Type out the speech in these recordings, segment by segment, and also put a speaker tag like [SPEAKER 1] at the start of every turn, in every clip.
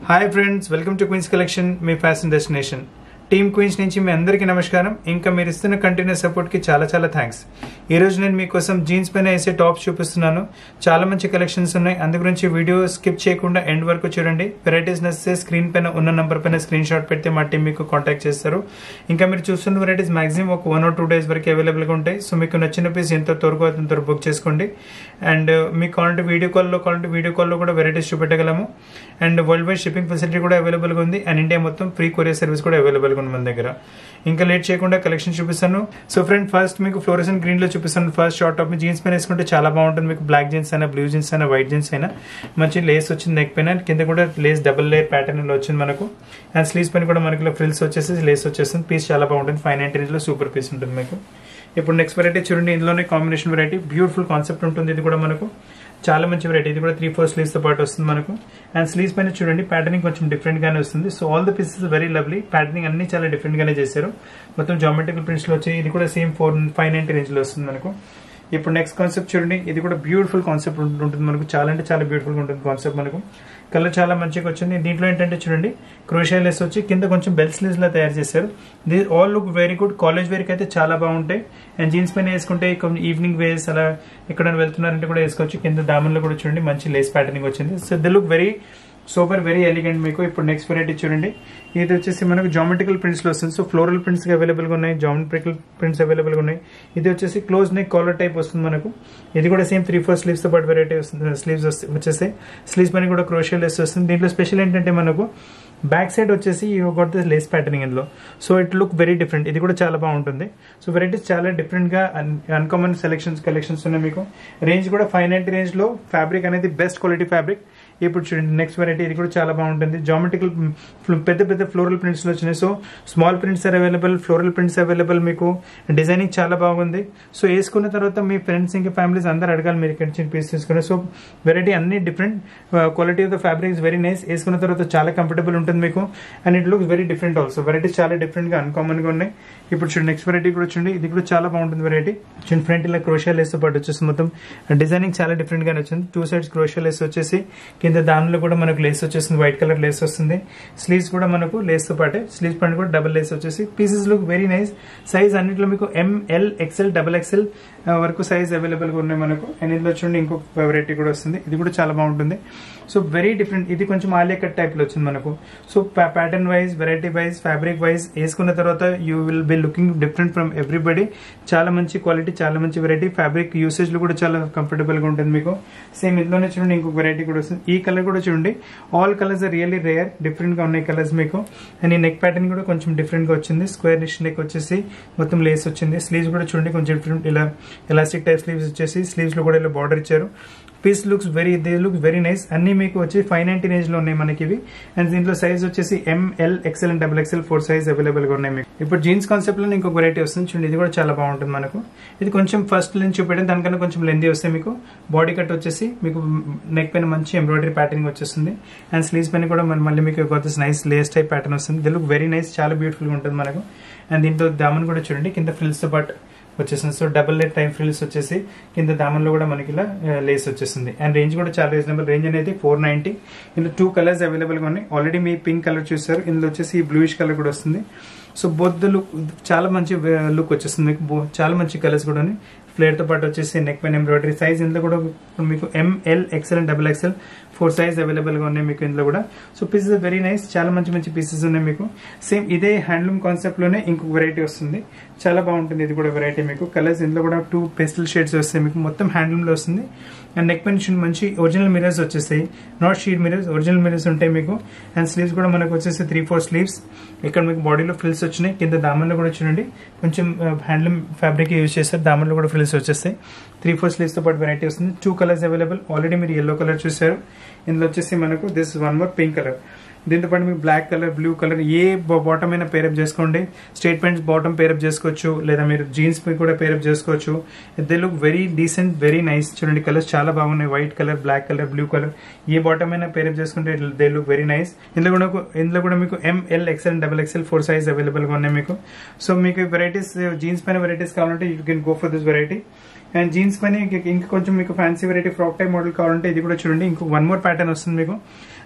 [SPEAKER 1] Hi friends, welcome to Queens collection, మీ fashion destination. Team Queens నుంచి మీ అందరికీ నమస్కారం. ఇంకా మీరు ఇస్తున్న కంటిన్యూస్ సపోర్ట్కి చాలా చాలా థ్యాంక్స్. ఈరోజు నేను మీకోసం జీన్స్ పైన వేసే టాప్స్ చూపిస్తున్నాను. చాలా మంచి కలెక్షన్స్ ఉన్నాయి. అందు గురించి వీడియో స్కిప్ చేయకుండా ఎండ్ వరకు చూడండి. వెరైటీస్ నచ్చితే స్క్రీన్ పైన ఉన్న నంబర్ పైన స్క్రీన్ షాట్ పెడితే మా టీం మీకు కాంటాక్ట్ చేస్తారు. ఇంకా మీరు చూస్తున్న వెరైటీస్ మాక్సిమం ఒక 1 or 2 days వరకు అవైలబుల్గా ఉంటాయి. సో మీకు నచ్చిన పీస్ ఎంత త్వరగా అంత బుక్ చేసుకోండి. అండ్ మీకు కావాలంటే వీడియో కాల్లో కూడా వెరైటీస్ చూపెట్టగలము. And world wide shipping facility కూడా అవైలబుల్గా ఉంది. అండ్ ఇండియా మొత్తం ఫ్రీ కొరియర్ సర్వీస్ కూడా అవైలబుల్గా ఉంది మన దగ్గర. ఇంకా లేట్ చేయకుండా కలెక్షన్ చూపిస్తాను. సో ఫ్రెండ్, ఫస్ట్ మీకు ఫ్లోరెసెంట్ గ్రీన్ లో చూపిస్తాను. ఫస్ట్ షార్ట్ టాప్ జీన్స్ పైన వేసుకుంటే చాలా బాగుంటుంది. మీకు బ్లాక్ జీన్స్ అయినా, బ్లూ జీన్స్ అయినా, వైట్ జీన్స్ అయినా మంచి లేస్ వచ్చింది. నెక్ పైన కింద కూడా లేస్ డబుల్ లేయర్ ప్యాటర్న్ లో వచ్చింది మనకు. అండ్ స్లీవ్స్ పైన కూడా మనకి ఫ్రిల్స్ వచ్చేసి లేస్ వచ్చేస్తుంది. పీస్ చాలా బాగుంటుంది. 590 range లో సూపర్ పీస్ ఉంటుంది మీకు. ఇప్పుడు నెక్స్ట్ వెరైటీ చూడండి. ఇందులోనే కాంబినేషన్ వెరైటీ, బ్యూటిఫుల్ కాన్సెప్ట్ ఉంటుంది. ఇది కూడా మనకు చాలా మంచి వెరైటీ. ఇది కూడా 3-4 స్లీవ్స్ తో పాటు వస్తుంది మనకు. అండ్ స్లీవ్స్ పైన చూడండి ప్యాటర్నింగ్ కొంచెం డిఫరెంట్ గానే వస్తుంది. So all the pieces very lovely. Patterning అన్ని చాలా డిఫరెంట్ గానే చేశారు. మొత్తం జామెట్రికల్ ప్రింట్స్ లో వచ్చాయి. ఇది కూడా సేమ్ 590 range లో వస్తుంది మనకు. ఇప్పుడు నెక్స్ట్ కాన్సెప్ట్ చూడండి. ఇది కూడా బ్యూటిఫుల్ కాన్సెప్ట్ ఉంటుంది మనకు. చాలా అంటే చాలా బ్యూటిఫుల్ గా ఉంటుంది కాన్సెప్ట్ మనకు. కలర్ చాలా మంచిగా వచ్చింది. దీంట్లో ఏంటంటే చూడండి, క్రోషియా లెస్ వచ్చి కింద కొంచెం బెల్ స్లీవ్స్ లా తయారు చేశారు. This all look very good. College wear కి అయితే చాలా బాగుంటాయి. అండ్ జీన్స్ పైన వేసుకుంటే ఈవినింగ్ వేస్ అలా ఎక్కడైనా వెళ్తున్నారంటే కూడా వేసుకోవచ్చు. కింద దామన్లో కూడా చూడండి మంచి లేస్ ప్యాటర్నింగ్ వచ్చింది. So the look very super, very elegant మీకు. ఇప్పుడు నెక్స్ట్ వెరైటీ చూడండి. ఇది వచ్చేసి మనకు జామెట్రికల్ ప్రింట్స్ లో వస్తుంది. సో ఫ్లోరల్ ప్రింట్స్ అవైలబుల్ గా ఉన్నాయి, జామెట్రికల్ ప్రింట్స్ అవైలబుల్ గా ఉన్నాయి. ఇది వచ్చేసి క్లోజ్ నెక్ కాలర్ టైప్ వస్తుంది మనకు. ఇది కూడా సేమ్ 3-4 స్లీవ్స్ తో పాటు వెరైటీ వస్తుంది. స్లీవ్స్ వచ్చేసి స్లీవ్స్ పైన కూడా క్రోషియా లేస్ వస్తుంది. దీంట్లో స్పెషల్ ఏంటంటే మనకు బ్యాక్ సైడ్ వచ్చేసి you got this lace patterning ఇందులో. So it look very different. ఇది కూడా చాలా బాగుంటుంది. సో వెరైటీస్ చాలా డిఫరెంట్ గా అన్కామన్ కలెక్షన్స్ ఉన్నాయి మీకు. రేంజ్ కూడా 590 range లో. ఫ్యాబ్రిక్ అనేది బెస్ట్ క్వాలిటీ ఫ్యాబ్రిక్. ఇప్పుడు చూడండి నెక్స్ట్ వెరైటీ. ఇది కూడా చాలా బాగుంటుంది. జామెట్రికల్ పెద్ద పెద్ద ఫ్లోరల్ ప్రింట్స్ లో వచ్చినాయి. So small prints are available, floral prints available మీకు. డిజైనింగ్ చాలా బాగుంది. సో వేసుకున్న తర్వాత మీ ఫ్రెండ్స్ ఇంకా ఫ్యామిలీస్ అందరూ అడగాలి మీరు ఇక్కడ నుంచి పీస్ తీసుకుని. సో వెరైటీ అన్ని different. Quality of the fabric is very nice. వేసుకున్న తర్వాత చాలా కంఫర్టబుల్ ఉంటుంది మీకు. And it looks very different also. Varieties చాలా డిఫరెంట్ గా అన్కామన్ గా ఉన్నాయి. ఇప్పుడు చూడండి నెక్స్ట్ వెరైటీ కూడా చూడండి. ఇది కూడా చాలా బాగుంటుంది వెరైటీ. చూడండి ఫ్రంట్ ఇలా క్రోషియా లేస్ తో పాటు వచ్చేసి మొత్తం డిజైనింగ్ చాలా డిఫరెంట్ గానే వచ్చింది. 2 sides క్రోషియా లేస్ వచ్చేసి కింద దానిలో కూడా మనకు లేస్ వచ్చేస్తుంది. వైట్ కలర్ లేస్ వస్తుంది. స్లీవ్స్ కూడా మనకు లేస్ తో పాటే. స్లీవ్స్ పైన కూడా డబుల్ లేస్ వచ్చేసి pieces look very nice. Size అన్నింటిలో మీకు ML, XL, XXL వరకు సైజ్ అవైలబుల్ గా ఉన్నాయి మనకు. అండ్ ఇందులో చూడండి ఇంకొక వెరైటీ కూడా వస్తుంది. ఇది కూడా చాలా బాగుంటుంది. So very different. ఇది కొంచెం ఆలియా కట్ టైప్ లో వచ్చింది మనకు. So pattern wise, variety wise, fabric wise వేసుకున్న తర్వాత you will be looking different from everybody. చాలా మంచి క్వాలిటీ, చాలా మంచి వెరైటీ. ఫ్యాబ్రిక్ యూసేజ్ లో కూడా చాలా కంఫర్టబుల్ గా ఉంటుంది మీకు. సేమ్ ఇందులోనే చూడండి ఇంకొక వెరైటీ కూడా వస్తుంది. ఈ కలర్ కూడా చూడండి. All colours are really rare. Different గా ఉన్నాయి కలర్స్ మీకు. అండ్ ఈ నెక్ ప్యాటర్న్ కూడా కొంచెం డిఫరెంట్ గా వచ్చింది. స్క్వేర్ నెక్ వచ్చేసి మొత్తం లేస్ వచ్చింది. స్లీవ్స్ కూడా చూడండి కొంచెం డిఫరెంట్. ఇలా ఎలాస్టిక్ టైప్ స్లీవ్స్ వచ్చేసి స్లీవ్స్ లో కూడా ఇలా బార్డర్ ఇచ్చారు. Piece looks very nice. అన్ని మీకు వచ్చి 590 range లో ఉన్నాయి మనకి ఇవి. అండ్ దీంట్లో సైజ్ వచ్చేసి ML, XL and XXL 4 size available గా ఉన్నాయి మీకు. ఇప్పుడు జీన్స్ కాన్సెప్ట్ లో ఇంకొక వెరైటీ వస్తుంది చూడండి. ఇది కూడా చాలా బాగుంటుంది మనకు. ఇది కొంచెం ఫస్ట్ నుంచి చూపెట్టాను, దానికన్నా కొంచెం లెంతీ వస్తాయి మీకు. బాడీ కట్ వచ్చేసి మీకు నెక్ పైన మంచి ఎంబ్రాయిడరీ ప్యాటర్నింగ్ వచ్చేస్తుంది. అండ్ స్లీవ్స్ పైన కూడా మళ్ళీ మీకు నైస్ లేస్ టైప్ ప్యాటర్న్ వస్తుంది. The look very nice. చాలా బ్యూటిఫుల్ గా ఉంటుంది మనకు. అండ్ దీంట్లో దామన్ కూడా చూడండి కింద ఫ్రిల్స్ తో పాటు వచ్చేసింది. So double layer time frills వచ్చేసి కింద దామన్లో కూడా మనకి ఇలా లేస్ వచ్చేసింది. అండ్ రేంజ్ కూడా చాలా రీజనబుల్. రేంజ్ అనేది 490. ఇందులో 2 colors అవైలబుల్ గా ఉన్నాయి. ఆల్రెడీ మీ పింక్ కలర్ చూసారు. ఇందులో వచ్చేసి బ్లూయిష్ కలర్ కూడా వస్తుంది. సో బోత్ లుక్ చాలా మంచి లుక్ వచ్చేస్తుంది మీకు. చాలా మంచి కలర్స్ కూడా ఉన్నాయి. ఫ్లేర్ తో పాటు వచ్చేసి నెక్ పైన ఎంబ్రాయిడరీ. సైజ్ ఇందులో కూడా మీకు ML, XL and XXL 4 size available గా ఉన్నాయి మీకు ఇందులో కూడా. So pieces very nice. చాలా మంచి పీసెస్ ఉన్నాయి మీకు. సేమ్ ఇదే హ్యాండ్లూమ్ కాన్సెప్ట్ లోనే ఇంకొక వెరైటీ వస్తుంది. చాలా బాగుంటుంది. ఇది కూడా వెరైటీ మీకు. కలర్స్ ఇందులో కూడా 2 pastel షేడ్స్ వస్తాయి మీకు. మొత్తం హ్యాండ్లూమ్ లో వస్తుంది. అండ్ నెక్ పైన మంచి ఒరిజినల్ మిరర్స్ వచ్చేస్తాయి. Not sheet mirrors, original mirrors ఉంటాయి మీకు. అండ్ స్లీవ్స్ కూడా మనకు వచ్చేసి 3-4 sleeves. ఇక్కడ మీకు బాడీలో ఫ్రిల్స్ వచ్చినాయి. కింద దామన్లో కూడా చూడండి కొంచెం హ్యాండ్లూమ్ ఫ్యాబ్రిక్ యూజ్ చేస్తారు. దామన్లో కూడా ఫ్రిల్స్ వచ్చేస్తాయి. 3-4 sleeves తో పాటు వెరైటీ వస్తుంది. 2 colors అవైలబుల్. ఆల్రెడీ మీరు yellow కలర్ చూసారు. ఇందులో వచ్చేసి మనకు this one more pink colour. దీంతో పాటు మీకు బ్లాక్ కలర్, బ్లూ కలర్ ఏ బాటమ్ అయినా పేరప్ చేసుకోండి. స్ట్రైట్ ప్యాంట్స్ బాటమ్ పేరప్ చేసుకోవచ్చు, లేదా మీరు జీన్స్ కూడా పేరప్ చేసుకోవచ్చు. They look very decent, very nice. చూడండి కలర్స్ చాలా బాగున్నాయి. White colour, black colour, blue colour ఏ బాటమ్ అయినా పేరప్ చేసుకుంటే దే లుక్ వెరీ నైస్. ఇందులో కూడా మీకు ML, XL and XXL 4 size available గా ఉన్నాయి మీకు. సో మీకు వెరైటీస్ జీన్స్ పైన వెరైటీస్ కావాలంటే you can go for this variety. And jeans పైన ఇంకా కొంచెం మీకు fancy variety frock type model కావాలంటే ఇది కూడా చూడండి. ఇంకో 1 more ప్యాటర్న్ వస్తుంది మీకు.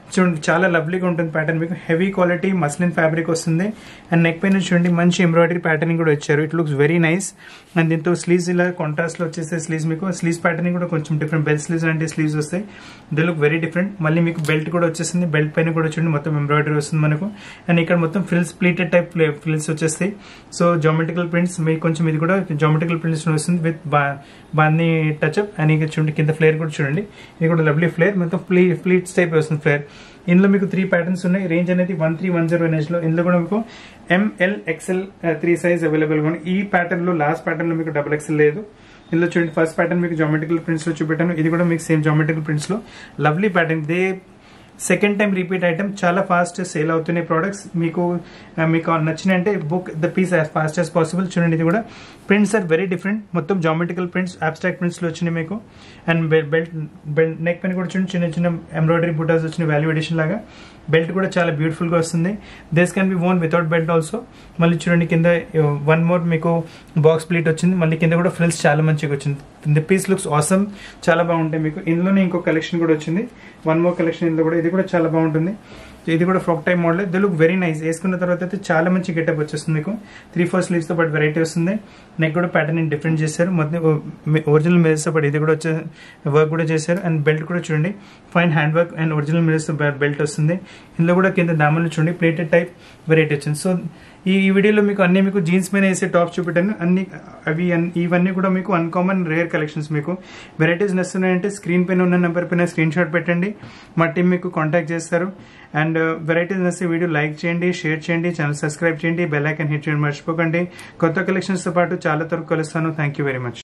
[SPEAKER 1] చూడండి చాలా లవ్లీగా ఉంటుంది ప్యాటర్న్, మీకు హెవీ క్వాలిటీ మస్లిన్ ఫ్యాబ్రిక్ వస్తుంది. అండ్ నెక్ పైన చూడండి మంచి ఎంబ్రాయిడరీ ప్యాటర్నింగ్ కూడా ఇచ్చారు. It looks very nice. And దీంతో స్లీవ్స్ ఇలా కాంట్రాస్ట్ లో వచ్చేస్తే స్లీవ్స్, మీకు స్లీవ్స్ ప్యాటర్నింగ్ కూడా కొంచెం డిఫరెంట్, బెల్ స్లీవ్స్ లాంటి స్లీవ్స్ వస్తాయి. They look very different. మళ్ళీ మీకు బెల్ట్ కూడా వచ్చేసింది, బెల్ట్ పైన కూడా చూడండి మొత్తం ఎంబ్రాయిడరీ వస్తుంది మనకు. అండ్ ఇక్కడ మొత్తం ఫ్రిల్స్, ప్లీటెడ్ టైప్ ఫ్రిల్స్ వచ్చేస్తాయి. సో జామెట్రికల్ ప్రింట్స్, మీకు కొంచెం ఇది కూడా జామెట్రికల్ ప్రింట్స్ వస్తుంది విత్ బాందీ టచ్అప్. అండ్ ఇంకా చూడండి కింద ఫ్లేర్ కూడా చూడండి, ఇది కూడా లవ్లీ ఫ్లేర్, మొత్తం ప్లీట్స్ టైప్ వస్తుంది ఫ్లేర్. ఇందులో మీకు 3 ప్యాటర్న్స్ ఉన్నాయి. రేంజ్ అనేది 1310 రేంజ్ లో. ఇందులో కూడా మీకు ML XL 3 సైజ్ అవైలబుల్ గా ఉంది. ఈ ప్యాటర్న్ లో లాస్ట్ ప్యాటర్న్ లో మీకు XXL లేదు. ఇందులో చూడండి ఫస్ట్ ప్యాటర్న్ మీకు జామెట్రికల్ ప్రింట్స్ లో చూపెట్టాను, ఇది కూడా మీకు సేమ్ జామెట్రికల్ ప్రింట్స్ లో lovely pattern. Second time repeat item, చాలా ఫాస్ట్ సేల్ అవుతున్నాయి ప్రోడక్ట్స్. మీకు నచ్చిన అంటే book the piece as fast as possible. చూడండి ఇది కూడా ప్రింట్స్ ఆర్ వెరీ డిఫరెంట్, మొత్తం జామెట్రికల్ ప్రింట్స్, అబ్స్ట్రాక్ట్ ప్రింట్స్ లో వచ్చినాయి మీకు. అండ్ బెల్ట్ నెక్ పైన కూడా చూడండి చిన్న చిన్న ఎంబ్రాయిడరీ బుటాస్ వచ్చినాయి వాల్యూ ఎడిషన్ లాగా. బెల్ట్ కూడా చాలా బ్యూటిఫుల్ గా వస్తుంది. This can be worn without belt also. మళ్ళీ చూడండి కింద వన్ మోర్ మీకు బాక్స్ ప్లీట్ వచ్చింది, మళ్ళీ కింద కూడా ఫ్రిల్స్ చాలా మంచిగా వచ్చింది. ది పీస్ లుక్స్ ఆసమ్, చాలా బాగుంటాయి మీకు. ఇందులోనే ఇంకో కలెక్షన్ కూడా వచ్చింది, వన్ మోర్ కలెక్షన్ ఇందులో కూడా, ఇది కూడా చాలా బాగుంటుంది. ఇది కూడా frock type model. The look very nice. వేసుకున్న తర్వాత అయితే చాలా మంచి గెటప్ వచ్చేస్తుంది మీకు. 3/4 స్లీవ్స్ తో పాటు వెరైటీ వస్తుంది. నెక్ కూడా ప్యాటర్న్ డిఫరెంట్ చేశారు, మొత్తం ఒరిజినల్ మిరర్స్ తో పాటు ఇది కూడా వచ్చే వర్క్ కూడా చేశారు. అండ్ బెల్ట్ కూడా చూడండి fine hand work and original mirrors తో బెల్ట్ వస్తుంది. ఇందులో కూడా కింద దామన్లు చూడండి ప్లేటెడ్ టైప్ వెరైటీ వచ్చింది. సో ఈ వీడియోలో మీకు అన్ని మీకు జీన్స్ పైన వేసే టాప్స్ చూపెట్టాను. ఇవన్నీ కూడా మీకు అన్కామన్ రేర్ కలెక్షన్స్. మీకు వెరైటీస్ నచ్చుతున్నాయంటే స్క్రీన్ పైన ఉన్న నెంబర్ పైన స్క్రీన్ షాట్ పెట్టండి, మా టీం మీకు కాంటాక్ట్ చేస్తారు. అండ్ వెరైటీస్ నచ్చితే వీడియో లైక్ చేయండి, షేర్ చేయండి, ఛానల్ సబ్స్క్రైబ్ చేయండి, బెల్ ఐకాన్ హిట్ చేయండి మర్చిపోకండి. కొత్త కలెక్షన్స్ తో పాటు చాలా త్వరగా కలుస్తాను. Thank you very much.